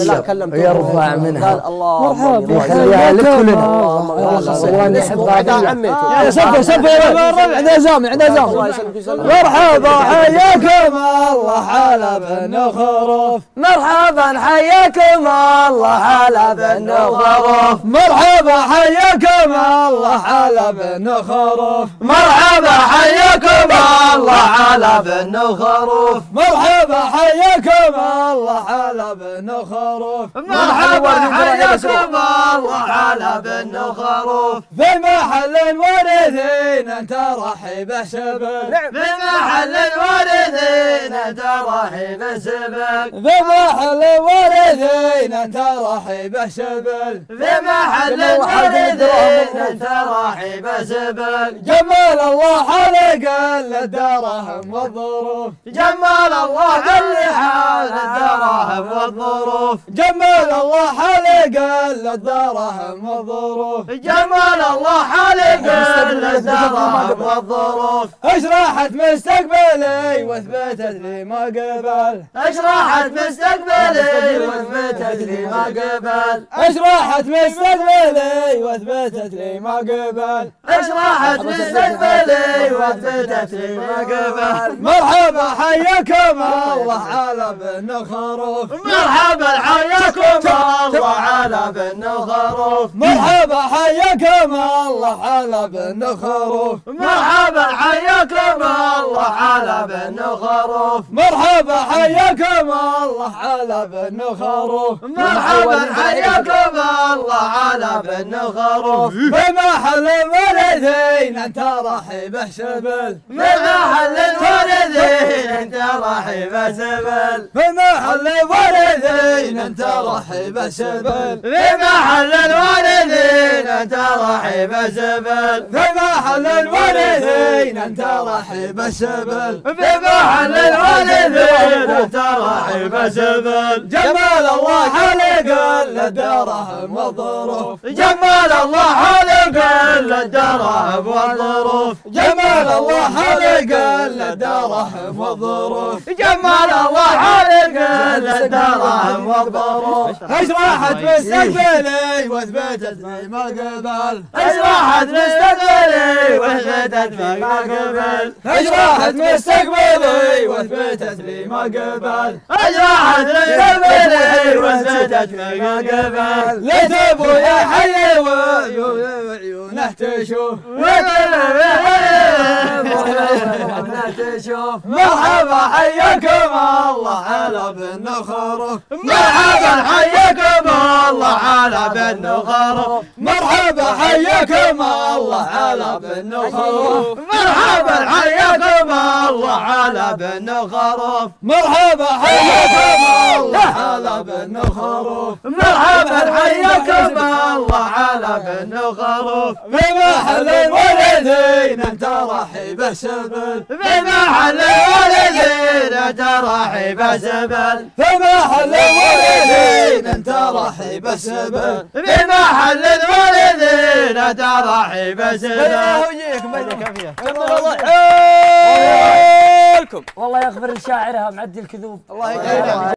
لا كلمته يرفع منها. قال الله مرحبا يخليها لك كلنا. والله نحبها عميته. يا سبوا يا الربع عندنا زامل عندنا زامل. مرحبا حياكم الله حلب النخروف. مرحبا حياكم الله حلب النخروف. مرحبا حياكم الله حلب النخروف. مرحبا حياكم الله حلب النخروف. مرحبا حياكم الله حلب النخروف. مرحبا حياكم الله حلب النخروف. في محل الوارثين انت رحب سبل. في محل الوارثين انت رحب سبل. في محل الوارثين انت رحب سبل. في محل الوارثين انت رحب سبل. جمال الله حلق الدراهم والظروف. جمال الله اللي حال الدراهم والظروف. جمال الله حلق الدراهم والظروف. جمال الله حلق الدراهم والظروف. اشرحت مستقبلي واثبتت لي ما قبل. اشرحت مستقبلي واثبتت لي ما قبل. اشرحت مستقبلي واثبتت لي ما قبل. اشرحت مستقبلي واثبتت لي ما قبل. مرحبا حياكم الله على بالنخروف. مرحبا حياكم الله على بالنخروف. مرحبا حياكم الله على بالنخروف. مرحبا حياكم الله على بالنخروف. مرحبا حياكم الله على بالنخروف. مرحبا حياكم الله على بالنخروف. بمحل الوالدين انت رحب سبل. بمحل الوالدين انت رحب سبل. بمحل الوالدين انت رحب سبل. بمحل الوالدين انت رحب سبل. بمحل الوالدين انت رحب سبل. بمحل الوالدين انت رحب سبل. جمال الله حلق الدراهم والظروف. جمال الله حلق الدراهم والظروف. جمال الله حلق الدراهم والظروف. جمال الله حلق الدراهم والظروف. اشرحت مستقبلي واثبتت لي ما قبل. اشرحت مستقبلي واثبتت لي ما قبل. اشرحت مستقبلي واثبتت لي ما قبل. اشرحت مستقبلي واثبتت لي ما قبل. ليت ابويا حي وعيونه تشوف. مرحبا حياكم الله على بالنخروف. مرحبا حياكم الله على بالنخروف. مرحبا حياكم الله على بالنخروف. مرحبا حياكم الله على بالنخروف. مرحبا حياكم الله على بالنخروف. مرحبا حياكم الله على بالنخروف. بمحل الوالدين انت رحب سبل. بمحل الوالدين انت رحب سبل. بمحل الوالدين انت رحب سبل. بمحل الوالدين انت رحب سبل. والله يغفر لشاعرها معدي الكذوب. الله يجزاك.